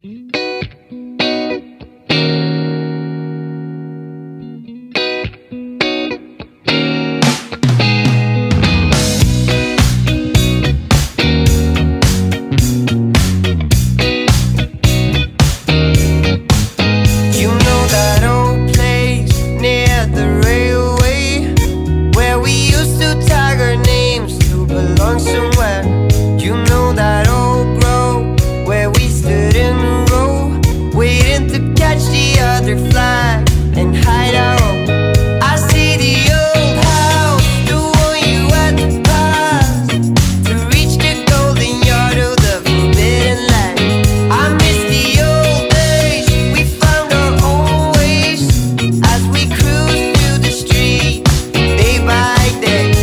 Somewhere, you know that old grove where we stood in a row, waiting to catch the other flag and hide out. I see the old house, the one you had to pass to reach the golden yard of the forbidden land. I miss the old days, we found our own ways as we cruised through the street day by day.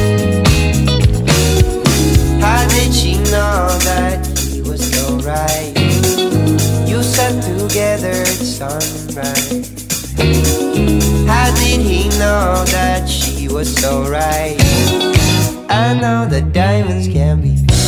How did she know that he was so right? You sat together at sunrise. How did he know that she was so right? I know that diamonds can be found.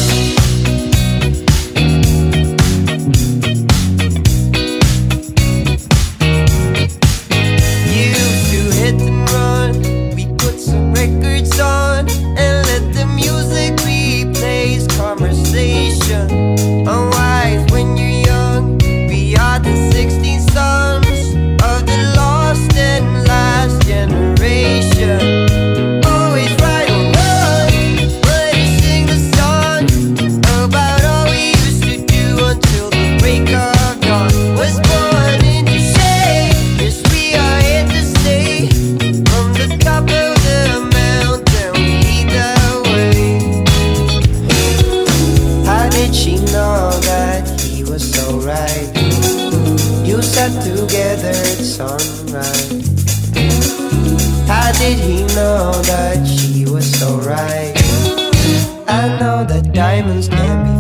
You used to hit and run. We put some records on and let the music replace conversation. Unwise when you're young. We are the 16 sons of the lost and last generation. Always right or wrong, but you sing the song about all we used to do until the break of dawn. Was born in the shade, yes we are here to stay. From the top of the mountain we lead the way. How did she know that he was so right? You sat together at sunrise. How did he know that she was so right? I know that diamonds can be